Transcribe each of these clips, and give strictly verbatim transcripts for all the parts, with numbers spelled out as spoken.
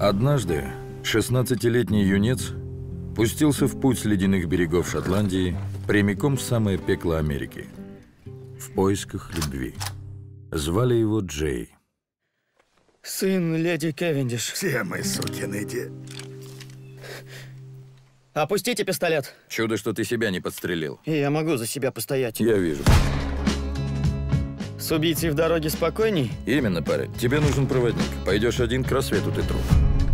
Однажды шестнадцатилетний юнец пустился в путь с ледяных берегов Шотландии прямиком в самое пекло Америки, в поисках любви. Звали его Джей. Сын леди Кевендиш. Все мы сукины де... Опустите пистолет. Чудо, что ты себя не подстрелил. И я могу за себя постоять. Я вижу. С убийцей в дороге спокойней? Именно, парень. Тебе нужен проводник. Пойдешь один, к рассвету ты труп.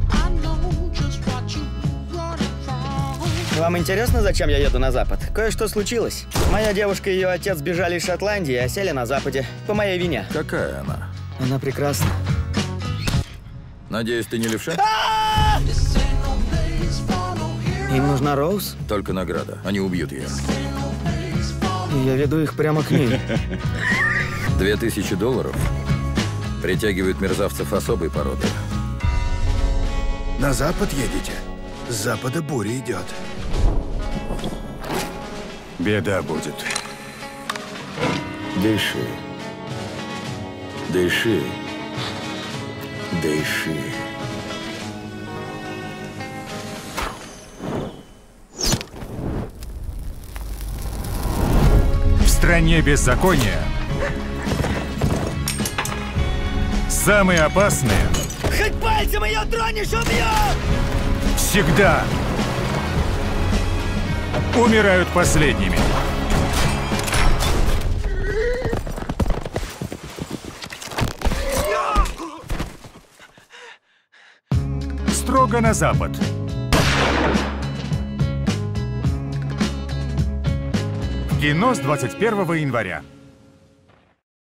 Вам интересно, зачем я еду на запад? Кое-что случилось. Моя девушка и ее отец сбежали из Шотландии, а сели на западе. По моей вине. Какая она? Она прекрасна. Надеюсь, ты не левша? Им нужна Роуз? Только награда. Они убьют ее. И я веду их прямо к ней. Две тысячи долларов притягивают мерзавцев особой породы. На запад едете? С запада буря идет. Беда будет. Дыши. Дыши. Дыши. В стране беззакония самые опасные Хоть пальцем ее тронешь, убью! всегда умирают последними. Строго на запад. В кино с двадцать первого января.